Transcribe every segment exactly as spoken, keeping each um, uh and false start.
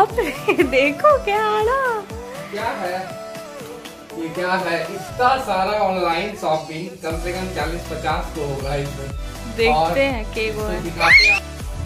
बाप रे, देखो क्या आना क्या है ये, क्या है इतना सारा ऑनलाइन शॉपिंग, कम से कम चालीस पचास को होगा इसमें। देखते हैं के वो है। दिखाते हैं।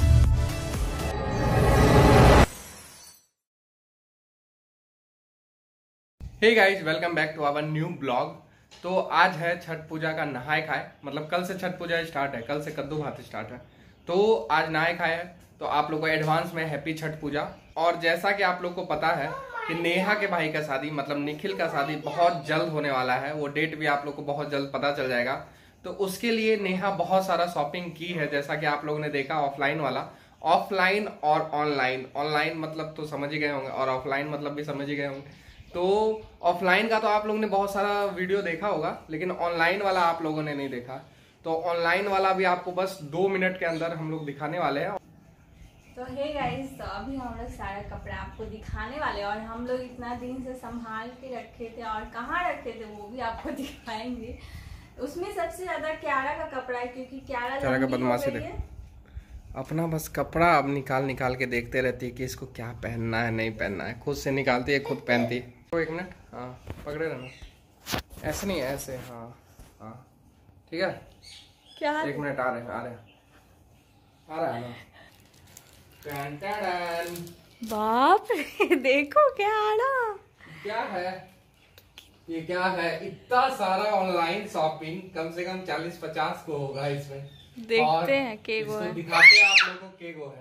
Hey guys, welcome back to our new blog. तो आज है छठ पूजा का नहाए खाए, मतलब कल से छठ पूजा स्टार्ट है, कल से कद्दू भात स्टार्ट है। तो आज नहाए खाए है, तो आप लोगों को एडवांस में हैप्पी छठ पूजा। और जैसा कि आप लोग को पता है कि नेहा के भाई का शादी, मतलब निखिल का शादी बहुत जल्द होने वाला है। वो डेट भी आप लोग को बहुत जल्द पता चल जाएगा। तो उसके लिए नेहा बहुत सारा शॉपिंग की है, जैसा कि आप लोगों ने देखा ऑफलाइन वाला। ऑफलाइन और ऑनलाइन, ऑनलाइन मतलब तो समझ ही गए होंगे और ऑफलाइन मतलब भी समझ ही गए होंगे। तो ऑफलाइन का तो आप लोगों ने बहुत सारा वीडियो देखा होगा, लेकिन ऑनलाइन वाला आप लोगों ने नहीं देखा। तो ऑनलाइन वाला भी आपको बस दो मिनट के अंदर हम लोग दिखाने वाले हैं। तो हे गाइस, तो अभी हम लोग सारा कपड़ा आपको दिखाने वाले हैं और हम लोग इतना दिन से संभाल के रखे थे और कहाँ रखे थे वो भी आपको दिखाएंगे। उसमें सबसे ज्यादा क्यारा का कपड़ा है, क्योंकि क्यारा क्यारा का बदमाशी देख, अपना बस कपड़ा अब निकाल निकाल के देखते रहती है कि इसको क्या पहनना है नहीं पहनना है। खुद से निकालती है, खुद पहनती है। तो एक मिनट, हाँ पकड़े रहना, ऐसे नहीं ऐसे, हाँ हाँ ठीक है। क्या एक मिनट, आ रहे हैं आ रहे हैं आ रहा है ना। टन टन। बाप रे, देखो क्या आना क्या है ये, क्या है इतना सारा ऑनलाइन शॉपिंग, कम से कम चालीस पचास को होगा इसमें। देखते हैं के वो है। दिखाते हैं आप लोगों को के वो है।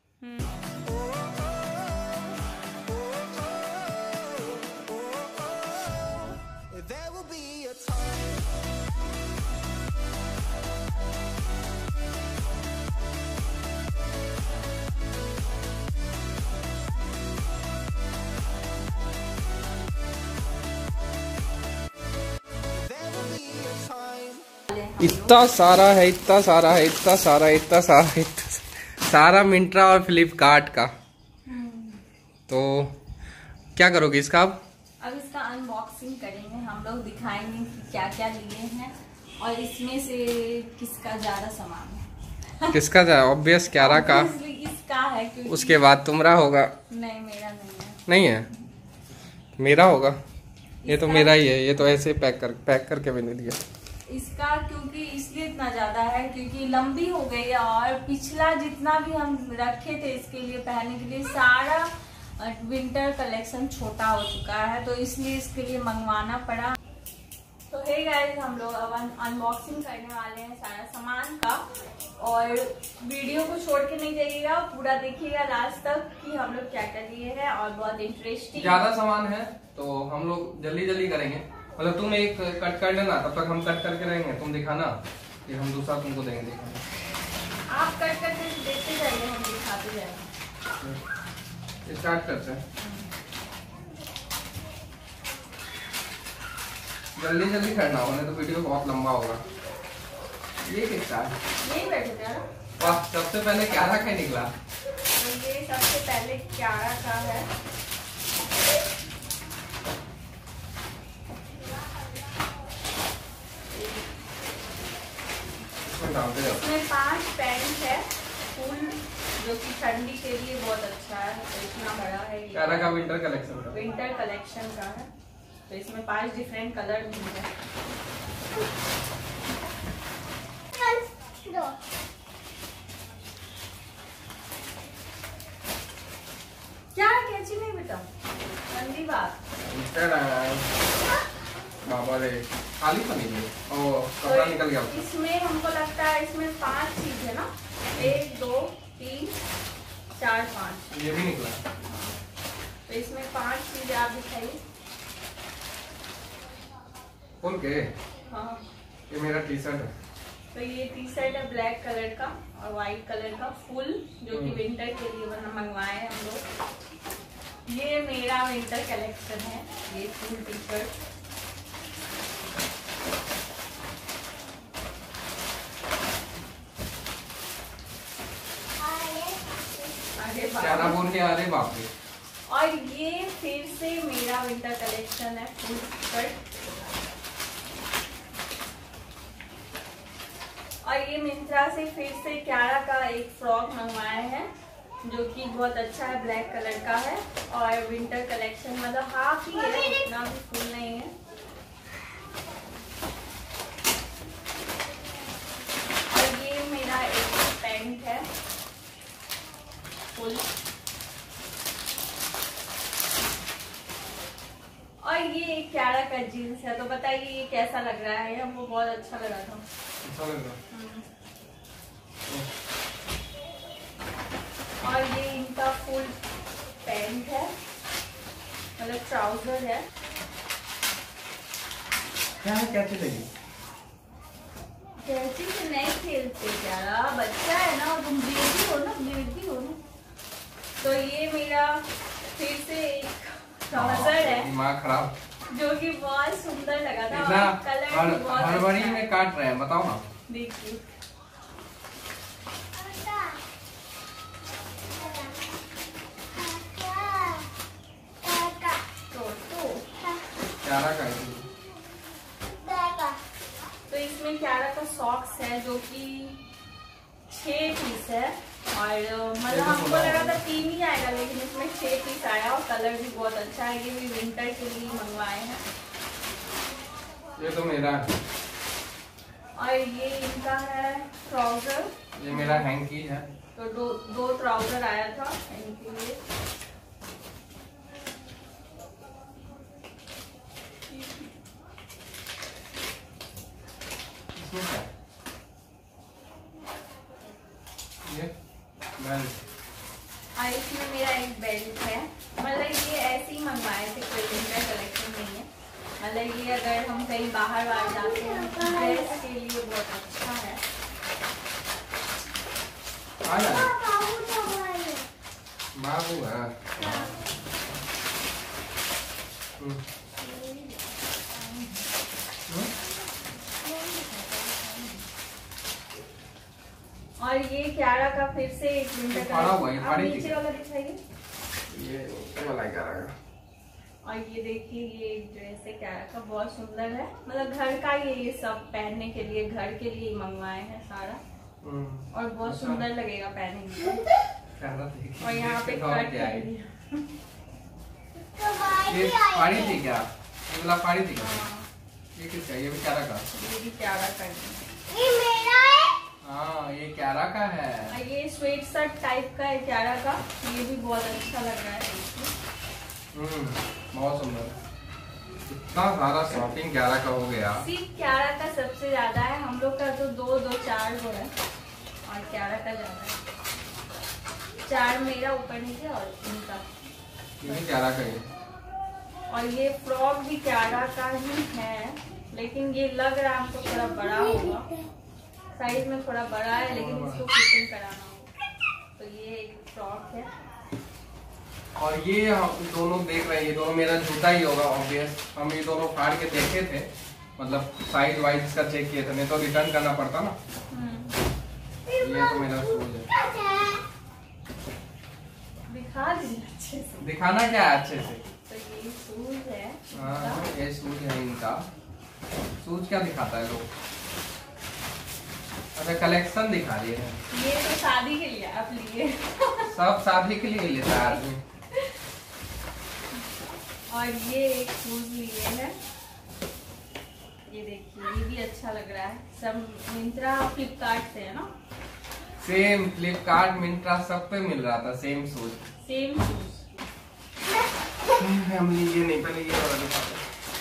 इतना सारा है, इतना सारा है, इतना सारा इतना सारा इतना सारा मिंत्रा और फ्लिपकार्ट का। तो क्या करोगे इसका अब? अब इसका अनबॉक्सिंग करेंगे, हम लोग दिखाएंगे कि क्या क्या लिए हैं और इसमें से किसका ज्यादा सामान है। किसका ज्यादा? ऑब्वियस क्यारा का इसका है, क्योंकि उसके बाद तुम्हारा होगा। नहीं, मेरा नहीं है। नहीं है, मेरा होगा। ये तो मेरा ही है, ये तो ऐसे पैक कर पैक करके भी नहीं दिया इसका, क्योंकि इसलिए इतना ज्यादा है क्योंकि लंबी हो गई है और पिछला जितना भी हम रखे थे इसके लिए पहनने के लिए सारा विंटर कलेक्शन छोटा हो चुका है, तो इसलिए इसके लिए मंगवाना पड़ा। तो हे गाइस, हम लोग अब अनबॉक्सिंग करने वाले हैं सारा सामान का, और वीडियो को छोड़ के नहीं जाइएगा, पूरा देखिएगा लास्ट तक कि हम लोग क्या क्या लिए हैं। और बहुत इंटरेस्टिंग ज्यादा सामान है तो हम लोग जल्दी जल्दी करेंगे। मतलब तुम एक कट कर लेना, तब तक हम कट करके रहेंगे, तुम दिखाना, फिर हम दूसरा तुमको देंगे दिखाना। आप कट करके देखते जाइए, हम दिखाते जाएंगे। स्टार्ट करते हैं, जल्दी जल्दी करना होगा, नहीं तो वीडियो बहुत लंबा होगा। ये किसका है? यही बैठे थे ना। वाह, सबसे पहले क्यारा का निकला। तो ये सबसे पहले क्यारा का है। इसमें पांच पैंट है फुल, जो कि ठंडी के लिए बहुत अच्छा है। तो इतना बड़ा है, क्यारा का विंटर कलेक्शन का विंटर कलेक्शन का है। तो इसमें पांच डिफरेंट कलर भी है। क्या कैची नहीं बेटा, गंदी बात। बाबा रे, खाली पनी है। ओ, कपड़ा निकल गया। इसमें हमको लगता है इसमें पांच चीज है ना, एक दो तीन चार पांच, ये भी निकला। तो इसमें पांच चीज आप दिखाइए। खोल के। हाँ, ये मेरा टी शर्ट है। तो ये टी शर्ट है ब्लैक कलर का और व्हाइट कलर का फुल, जो कि विंटर के लिए बना मंगवाए हैं हम लोग। ये मेरा विंटर कलेक्शन है, ये फुल टी शर्ट। क्या ना बोल के आ रहे बाप रे। और ये फिर से मेरा विंटर कलेक्शन है, फुल शर्ट। और ये मिंत्रा से फिर से क्यारा का एक फ्रॉक मंगवाए हैं, जो कि बहुत अच्छा है, ब्लैक कलर का है और विंटर कलेक्शन मतलब हाफ ही है, इतना भी फुल नहीं है। और ये मेरा एक पैंट है फुल, और ये एक क्यारा का जीन्स है। तो बताइए ये कैसा लग रहा है? हमको बहुत अच्छा लगा था। अच्छा लग रहा। और ये इनका फुल पैंट है, मतलब ट्राउजर है। क्या है, कैसे लगी? कैसे से नहीं खेलते क्यारा, बच्चा है ना, तुम बेबी हो ना, बेबी हो ना। तो ये मेरा फिर से एक ट्राउजर है, दिमाग खराब, जो कि बहुत सुंदर लगा था। इतना कलर हर, भी बहुत हड़बड़ी अच्छा में काट रहे हैं, बताओ ना। देखिए क्यारा का है। तो इसमें क्यारा का सॉक्स है जो कि छह पीस है, और मतलब हमको लगा था तीन ही आएगा, लेकिन इसमें छह पीस आया और कलर भी बहुत अच्छा है। ये भी विंटर के लिए मंगवाए हैं। ये तो मेरा है। और ये इनका है ट्राउजर, ये मेरा हैंकी है। तो दो दो ट्राउजर आया था इनके लिए। इसमें क्या? ये बेल्ट, और इसमें मेरा एक बेल्ट है। मतलब ये ऐसे ही मंगवाए थे, कोई विंटर कलेक्शन नहीं है। मतलब ये अगर हम कहीं बाहर बाहर जाते हैं ड्रेस के लिए बहुत अच्छा है। बाबू है। और ये क्यारा का फिर से एक विंटर कलेक्शन, आप नीचे वाला दिखाइए। ये वाला क्यारा का। और ये देखिए ये एक ड्रेस है क्यारा का, बहुत सुंदर है। मतलब घर का ही है, ये सब पहनने के लिए, घर के लिए मंगवाए हैं सारा, और बहुत सुंदर लगेगा पहनेंगे। और यहाँ पे कट है। ये फाड़ी थी क्या? ये वाला फाड़ी थी क्या? ये किसका? ये भी क्यारा का। ये भी क्यारा का है। ये मेरा है। हाँ, ये क्यारा का है। और ये स्वेट शर्ट टाइप का है क्यारा का, ये भी बहुत अच्छा लग रहा है। हम्म, बहुत सुंदर। इतना सारा शॉपिंग क्यारा का हो गया। सिर्फ क्यारा का सबसे ज्यादा है, हम लोग का तो दो दो चार गो है, और क्यारा का ज्यादा है। चार मेरा ऊपर नीचे और इनका। ये क्यारा का है। और ये फ्रॉक भी क्यारा का ही है, लेकिन ये लग रहा है हमको थोड़ा बड़ा होगा, साइज में थोड़ा बड़ा है, लेकिन इसको फिटिंग कराना होगा। तो ये एक फ्रॉक है। और ये हम दोनों देख रहे हैं, ये दोनों मेरा जूता ही होगा ऑब्वियस। हम ये दोनों फाड़ के देखे थे, मतलब साइज वाइज इसका चेक किए थे, नहीं तो रिटर्न करना पड़ता ना। ये तो मेरा शूज है। दिखा दीजिए अच्छे से। दिखाना क्या है अच्छे से? तो ये शूज है। हाँ, ये शूज है इनका। शूज क्या दिखाता है लोग? अच्छा, कलेक्शन दिखा रही है। ये तो शादी के लिए आप लिए। सब शादी के लिए लेता है आदमी। और ये एक शूज लिए हैं, ये देखिए, ये भी अच्छा लग रहा है। सब मिंत्रा फ्लिपकार्ट से है ना? सेम फ्लिपकार्ट मिंत्रा सब पे मिल रहा था सेम शूज। सेम शूज हम लिए नहीं, पहले ये वाला दिखाते।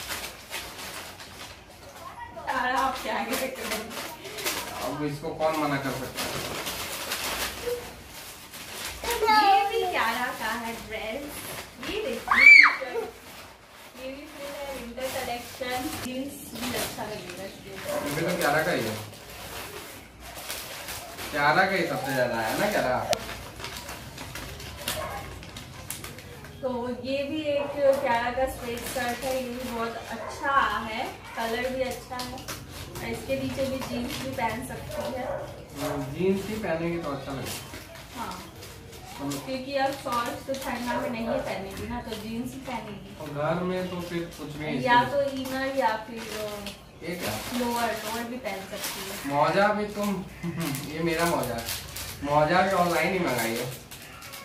आप क्या आगे तक अब इसको कौन मना कर सकता है? ये भी क्यारा का है ड्रेस, ये देखिए, ये भी फिर है विंटर कलेक्शन। जीन्स भी अच्छा लगेगा इसके। ये तो क्यारा का ही है। क्यारा का ही सबसे ज्यादा है ना क्यारा। तो ये भी एक क्यारा का स्ट्रेट शर्ट है, ये भी बहुत अच्छा है, कलर भी अच्छा है, और इसके नीचे भी जीन्स भी पहन सकती है। जीन्स ही पहनेगी तो अच्छा लगेगा। हाँ, क्योंकि अब शॉर्ट्स तो ठंडा में नहीं पहनेगी ना, तो जीन्स ही पहनेगी। और घर में तो फिर कुछ भी, या तो इनर या फिर ये क्या लोअर लोअर भी पहन सकती है। मौजा भी तुम ये मेरा मौजा है, मौजा भी ऑनलाइन ही मंगाई है।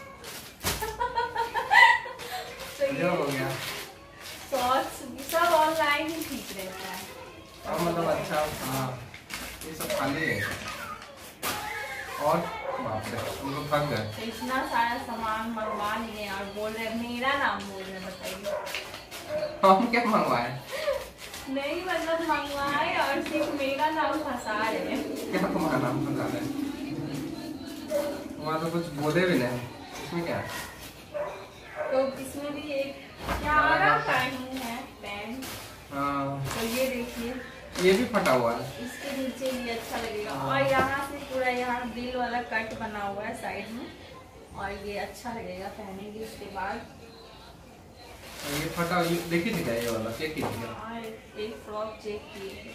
गजब हो गया। शॉर्ट्स सब ऑनलाइन ही ठीक रहता है। और मतलब अच्छा हाँ ये सब खाली है। और बाप रे हम लोग थक गए। तो इतना सारा सामान मंगवा लिए और बोल रहे मेरा नाम बोल रहे, बताइए हम क्या मंगवाए? नहीं मतलब मंगवाए और सिर्फ मेरा नाम फंसा रहे हैं। क्या तुम्हारा नाम फंसा रहे हैं? वहाँ तो कुछ बोले भी नहीं, इसमें क्या है? तो इसमें भी एक क्यारा का ही है पैंट। हाँ तो ये देखिए ये भी फटा हुआ है। इसके नीचे भी अच्छा लगेगा और यहाँ से पूरा यहाँ दिल वाला कट बना हुआ है साइड में और ये अच्छा लगेगा पहनेंगे उसके बाद। ये फटा ये देखी थी क्या ये वाला चेक कीजिए। और एक फ्रॉक चेक किए।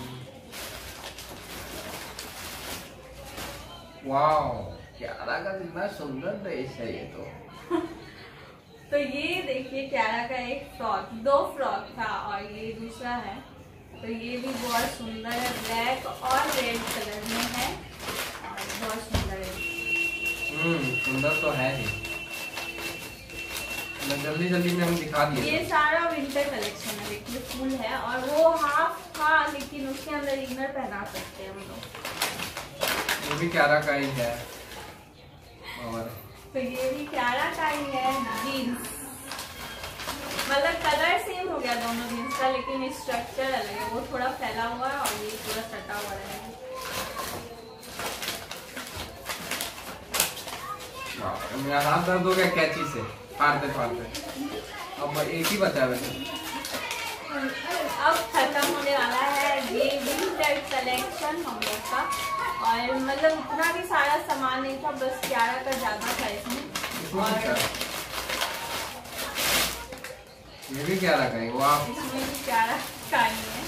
वाओ क्यारा का कितना सुंदर ड्रेस है ये तो। तो ये देखिए क्यारा का एक फ्रॉक, दो फ्रॉक था और ये दूसरा है। तो ये भी बहुत सुंदर है, ब्लैक और रेड कलर में है और बहुत सुंदर है। हम्म सुंदर तो है ही। जल्दी जल्दी में हम दिखा दिए। ये सारा विंटर कलेक्शन है, देखिए फुल है और वो हाफ था लेकिन उसके अंदर इनर पहना सकते हैं हम लोग। ये भी क्यारा का ही है। और तो ये भी क्यारा का ही है जीन्स, मतलब कलर सेम हो गया दोनों जीन्स का लेकिन स्ट्रक्चर अलग है, वो थोड़ा फैला हुआ है और ये पूरा सटा हुआ है। मेरा हाथ दर्द हो गया कैंची से फाड़ते फाड़ते। अब एक ही बचा है वैसे। अब खत्म होने वाला है ये विंटर कलेक्शन हम लोग का और मतलब उतना भी सारा सामान नहीं था, बस क्यारा का ज्यादा था इसमें। और ये भी क्यारा का है। वाह इसमें भी क्यारा का ही है।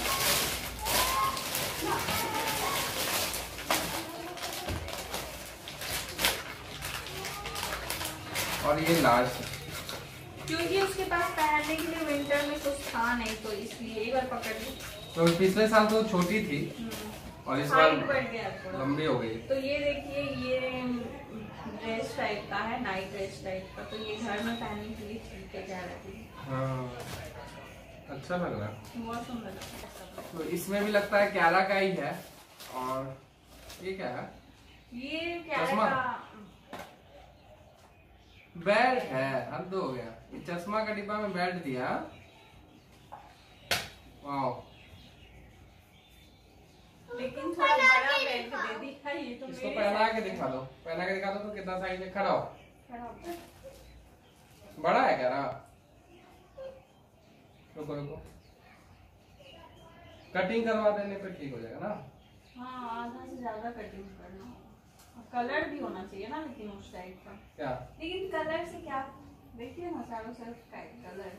और ये लास्ट क्योंकि उसके पास पहनने के लिए विंटर में कुछ था नहीं तो इसलिए एक बार पकड़ ली। तो पिछले साल तो छोटी थी और इस बार लंबी हो गई। तो ये देखिए ये ड्रेस टाइप का है, नाइट ड्रेस टाइप का, तो ये घर में पहनने के लिए ठीक है जा रही है। हाँ अच्छा लग रहा है, बहुत सुंदर लगता है। तो इसमें भी लगता है क्यारा का ही है। और ये क्या है? ये क्या चश्मा? का बेल्ट है। हद हो गया, ये चश्मा का डिब्बा में बेल्ट दिया। वाओ लेकिन थोड़ा बड़ा बेल्ट दे दिया ये तो। इसको पहना के दिखा दो, पहना के दिखा दो तो कितना साइज है। खड़ा हो, बड़ा है क्या? रुको रुको कटिंग करवा देने पे ठीक हो जाएगा ना। हाँ आधा से ज्यादा कटिंग करना, कलर भी होना चाहिए ना लेकिन उस टाइप का। क्या? लेकिन कलर से क्या, देखिए ना चारों तरफ कलर।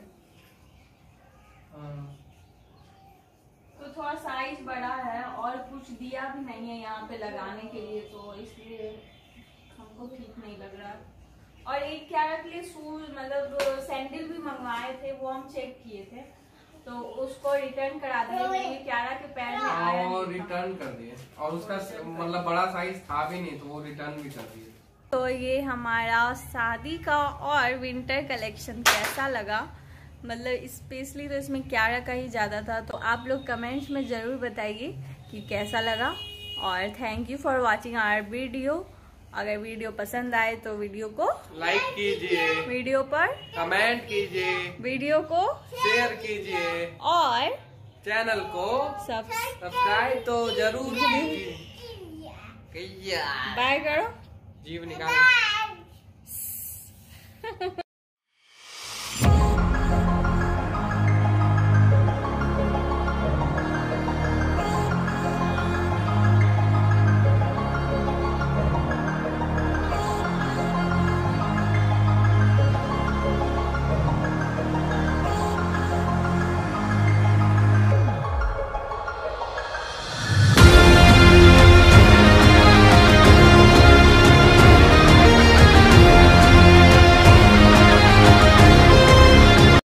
हाँ। तो थोड़ा साइज बड़ा है और कुछ दिया भी नहीं है यहाँ पे लगाने के लिए, तो इसलिए हमको ठीक नहीं लग रहा। और एक क्यारा के लिए शूज मतलब सैंडल भी मंगवाए थे, वो हम चेक किए थे तो उसको रिटर्न करा दिए। क्यारा के पैर में आया और रिटर्न कर दिए और उसका मतलब बड़ा साइज था भी नहीं तो वो रिटर्न भी कर दिए। तो ये हमारा शादी का और विंटर कलेक्शन कैसा लगा, मतलब स्पेशली तो इसमें क्यारा का ही ज़्यादा था, तो आप लोग कमेंट्स में ज़रूर बताइए कि कैसा लगा। और thank you for watching our video. अगर वीडियो पसंद आए तो वीडियो को लाइक कीजिए, वीडियो पर कमेंट कीजिए, वीडियो को शेयर कीजिए और चैनल को सब्सक्राइब तो जरूर कीजिए। बाय करो, जीव निकाल।